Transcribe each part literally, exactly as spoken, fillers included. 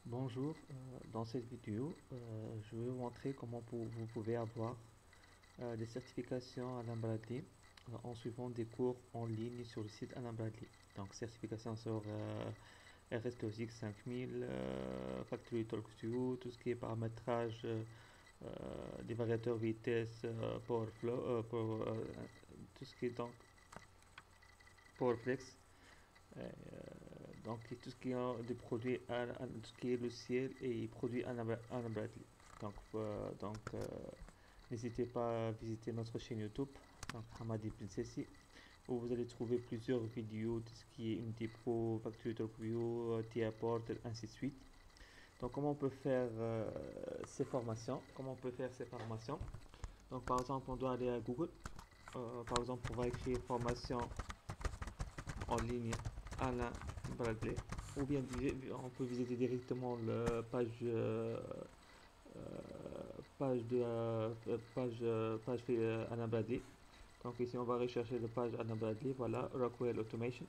Bonjour, euh, dans cette vidéo, euh, je vais vous montrer comment pou- vous pouvez avoir euh, des certifications Alain Bradley euh, en suivant des cours en ligne sur le site Alain Bradley. Donc, certification sur euh, R S Logic cinq mille, euh, Factory TalkTo, tout ce qui est paramétrage euh, euh, des variateurs vitesse, euh, PowerFlow, euh, pour, euh, tout ce qui est donc PowerFlex. Euh, donc tout ce qui est des produits, Anna- Anna- tout ce qui est logiciel et produits Anna Anna Bradley. Donc, euh, donc euh, n'hésitez pas à visiter notre chaîne YouTube, donc Hamadi Princessi, où vous allez trouver plusieurs vidéos de ce qui est Unity Pro, Factory TalkView, T-Apport, ainsi de suite. Donc comment on peut faire euh, ces formations Comment on peut faire ces formations Donc par exemple, on doit aller à Google. Euh, par exemple, on va écrire formation en ligne Alain Bradley, ou bien on peut visiter directement la page euh, euh, page de euh, page euh, page euh, Alain Bradley. Donc ici on va rechercher la page Alain Bradley, voilà, Rockwell Automation.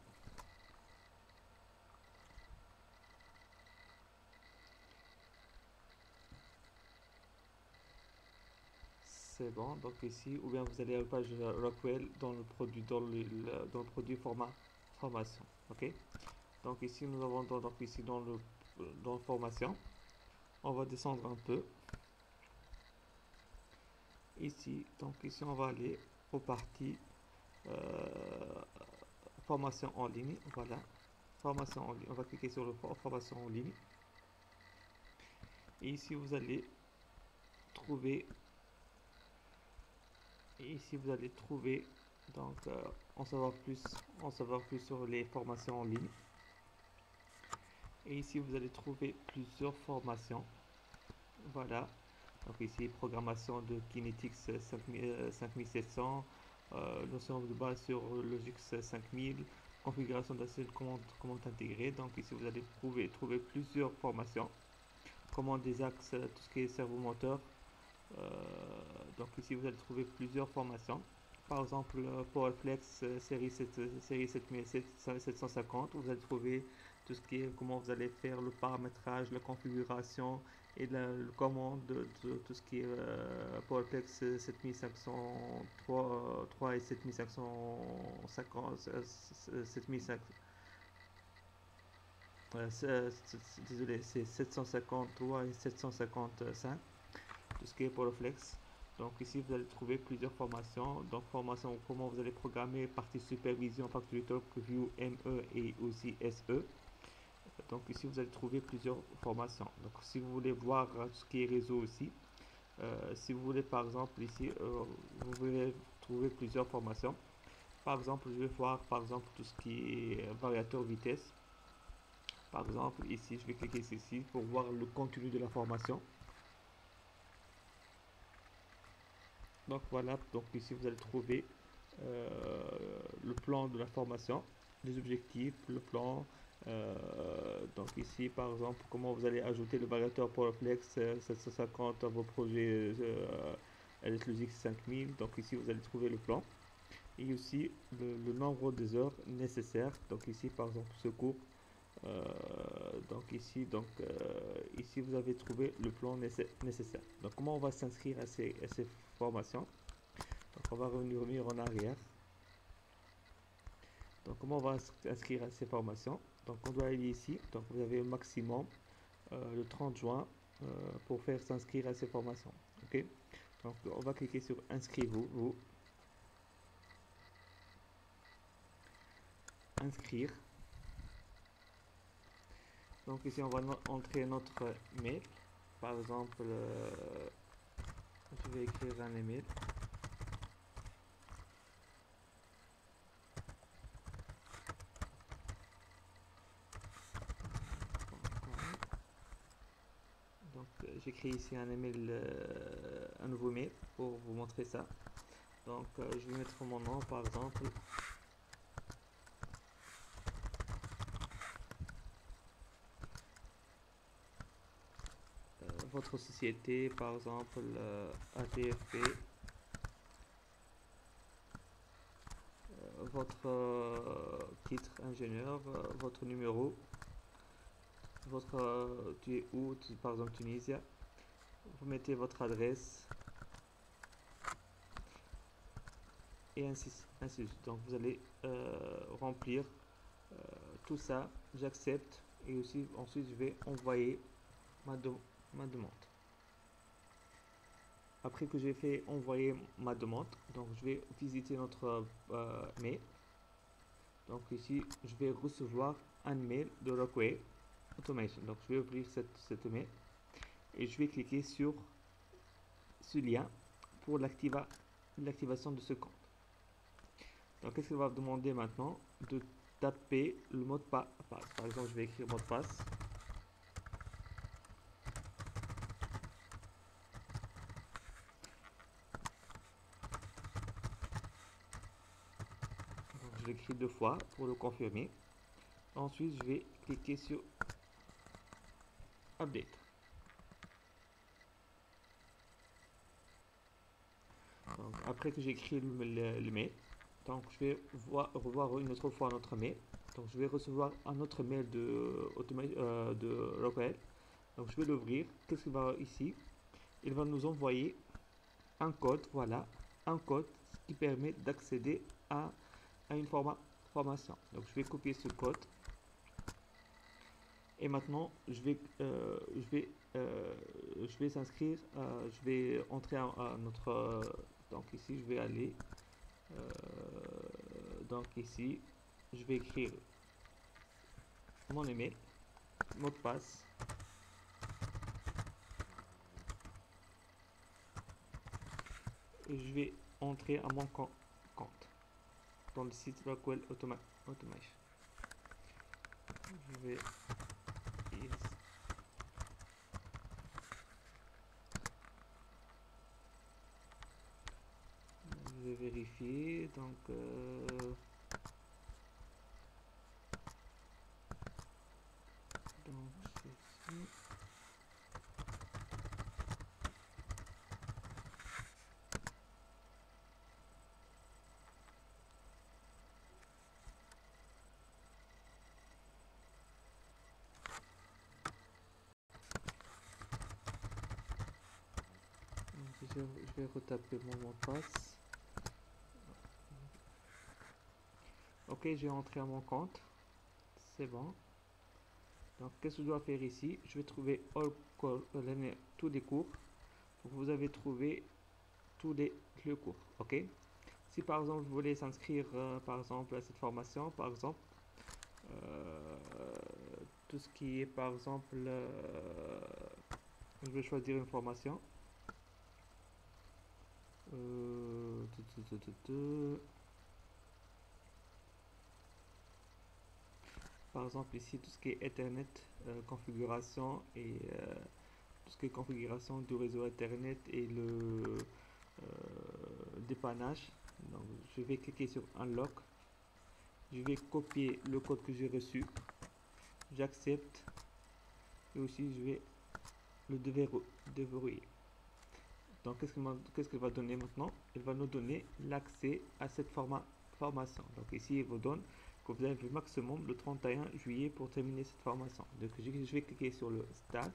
C'est bon, donc ici, ou bien vous allez à la page Rockwell dans le produit dans le, le- dans le produit format formation. Ok, donc ici nous avons dans- donc ici dans le dans formation, on va descendre un peu ici. Donc ici on va aller aux parties euh, formation en ligne. Voilà, formation en ligne. On va cliquer sur le formation en ligne. Et ici vous allez trouver, et ici vous allez trouver donc euh, en savoir plus, en savoir plus sur les formations en ligne. Et ici vous allez trouver plusieurs formations. Voilà. Donc ici programmation de Kinetics cinq mille sept cents, euh, notion de base sur Logix cinq mille, configuration d'assets commande, commande intégrée. Donc ici vous allez trouver, trouver plusieurs formations. Commande des axes, tout ce qui est servomoteur. Euh, donc ici vous allez trouver plusieurs formations. Par exemple, PowerFlex euh, série, sept, série sept mille sept cent cinquante, vous allez trouver tout ce qui est comment vous allez faire le paramétrage, la configuration et la, le commande de, de, tout ce qui est euh, PowerFlex sept mille cinq cent trois et sept mille cinq cent cinquante, euh, sept mille cinq cents. Euh, désolé, c'est sept cent cinquante-trois et sept cent cinquante-cinq, tout ce qui est PowerFlex. Donc ici vous allez trouver plusieurs formations. Donc formation comment vous allez programmer, partie supervision, Factory TalkView, M E et aussi S E. Donc ici vous allez trouver plusieurs formations. Donc si vous voulez voir tout ce qui est réseau aussi, euh, si vous voulez par exemple ici, euh, vous pouvez trouver plusieurs formations. Par exemple, je vais voir par exemple tout ce qui est variateur vitesse. Par exemple, ici, je vais cliquer ici pour voir le contenu de la formation. Donc voilà, donc ici vous allez trouver euh, le plan de la formation, les objectifs, le plan. Euh, donc ici par exemple, comment vous allez ajouter le variateur PowerFlex euh, sept cent cinquante à vos projets euh, L S Logix cinq mille. Donc ici vous allez trouver le plan et aussi le, le nombre des heures nécessaires. Donc ici par exemple ce cours. Euh, donc ici, donc euh, ici vous avez trouvé le plan nécessaire. Donc comment on va s'inscrire à ces, à ces formations? Donc on va revenir en arrière. Donc comment on va s'inscrire à ces formations? Donc on doit aller ici. Donc vous avez un maximum euh, le trente juin euh, pour faire s'inscrire à ces formations. Ok. Donc on va cliquer sur inscrivez-vous. Vous. Inscrire. Donc ici on va no entrer notre mail. Par exemple, euh, je vais écrire un email. Donc euh, j'écris ici un email, euh, un nouveau mail pour vous montrer ça. Donc euh, je vais mettre mon nom par exemple. Euh, votre société par exemple euh, A T F P. Euh, votre euh, titre ingénieur, euh, votre numéro. votre, euh, tu es où, tu- par exemple Tunisie, vous mettez votre adresse et ainsi, ainsi de suite. Donc vous allez euh, remplir euh, tout ça, j'accepte et aussi ensuite je vais envoyer ma, de- ma demande. Après que j'ai fait envoyer ma demande, donc je vais visiter notre euh, mail. Donc ici, je vais recevoir un mail de Rockway Automation. Donc je vais ouvrir cette, cette mail et je vais cliquer sur ce lien pour l'activa- l'activation de ce compte. Donc qu'est-ce qu'il va me demander maintenant? De taper le mot de passe. Par exemple, je vais écrire mot de passe. Donc, je l'écris deux fois pour le confirmer. Ensuite, je vais cliquer sur Update. Donc, après que j'ai écrit le, le, le mail, donc je vais voir, revoir une autre fois notre mail. Donc je vais recevoir un autre mail de, euh, de Rockwell. Donc je vais l'ouvrir. Qu'est-ce qu'il va ici? Il va nous envoyer un code, voilà, un code qui permet d'accéder à, à une forma, formation. Donc je vais copier ce code. Et maintenant, je vais, euh, je vais, euh, je vais s'inscrire, euh, je vais entrer à, à notre, euh, donc ici je vais aller, euh, donc ici, je vais écrire mon email, mot de passe, et je vais entrer à mon compte dans le site Rockwell Automa Automation. Je vais je vais vérifier, donc euh, donc ceci. Donc, je, je vais retaper mon mot de passe. Ok, j'ai entré à mon compte, c'est bon. Donc, qu'est-ce que je dois faire ici? Je vais trouver all call, euh, tous les cours. Donc, vous avez trouvé tous les, les cours. Ok. Si par exemple vous voulez s'inscrire euh, par exemple à cette formation, par exemple, euh, tout ce qui est par exemple, euh, je vais choisir une formation. Euh, tu, tu, tu, tu, par exemple ici tout ce qui est Ethernet, euh, configuration et euh, tout ce qui est configuration du réseau Ethernet et le euh, dépannage. Donc je vais cliquer sur Unlock. Je vais copier le code que j'ai reçu. J'accepte. Et aussi je vais le déverrouiller. Donc qu'est-ce qu'il qu'est-ce qu'il va donner maintenant? Il va nous donner l'accès à cette forma formation. Donc ici il vous donne que vous avez le maximum le trente et un juillet pour terminer cette formation. Donc je vais cliquer sur le Start.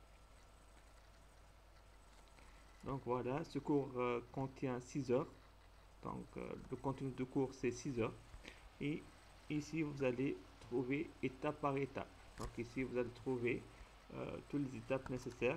Donc voilà, ce cours euh, contient six heures. Donc euh, le contenu de cours c'est six heures. Et ici vous allez trouver étape par étape. Donc ici vous allez trouver euh, toutes les étapes nécessaires.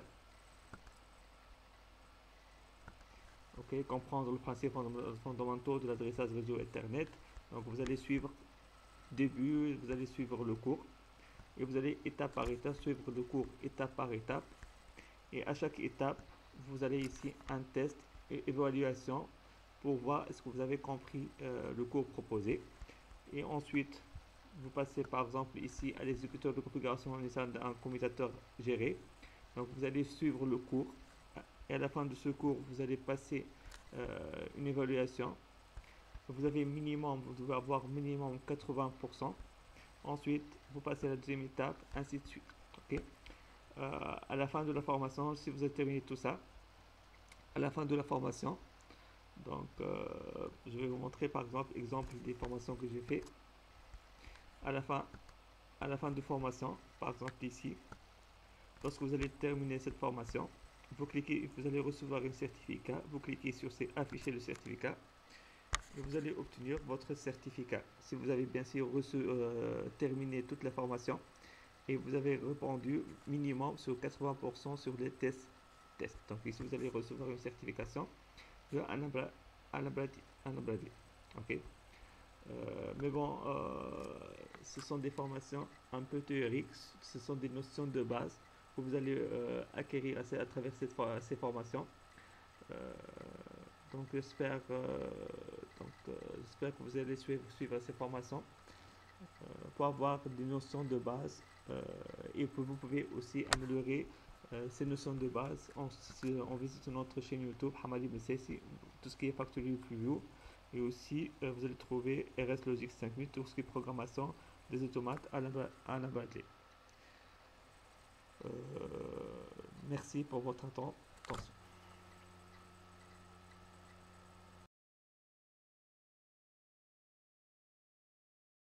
Ok, comprendre le principe fondamentaux de l'adressage réseau Ethernet. Donc vous allez suivre début, vous allez suivre le cours et vous allez étape par étape suivre le cours étape par étape. Et à chaque étape, vous allez ici un test et évaluation pour voir est-ce que vous avez compris euh, le cours proposé. Et ensuite, vous passez par exemple ici à l'exécuteur de configuration en utilisant un commutateur géré. Donc vous allez suivre le cours et à la fin de ce cours, vous allez passer euh, une évaluation. Vous avez minimum, vous devez avoir minimum quatre-vingts pour cent. Ensuite, vous passez à la deuxième étape, ainsi de suite. Okay. Euh, à la fin de la formation, si vous avez terminé tout ça, à la fin de la formation, donc euh, je vais vous montrer par exemple exemple des formations que j'ai fait. À la fin à la fin de formation, par exemple ici, lorsque vous allez terminer cette formation, vous cliquez, vous allez recevoir un certificat, vous cliquez sur c'est afficher le certificat et vous allez obtenir votre certificat. Si vous avez bien sûr reçu, euh, terminé toute la formation et vous avez répondu minimum sur quatre-vingts pour cent sur les tests. tests. Donc ici vous allez recevoir une certification de Anabradi. Ok. Euh, mais bon, euh, ce sont des formations un peu théoriques, ce sont des notions de base que vous allez euh, acquérir à, à travers cette, ces formations. Euh, donc j'espère euh, donc euh, j'espère que vous allez suivre, suivre ces formations euh, pour avoir des notions de base euh, et que vous pouvez aussi améliorer euh, ces notions de base en, en visitant notre chaîne YouTube Hamadi Ben Saïsi, tout ce qui est Factory Review, et aussi euh, vous allez trouver R S Logic cinq mille, tout ce qui est programmation des automates à la Bradley. Euh, merci pour votre temps.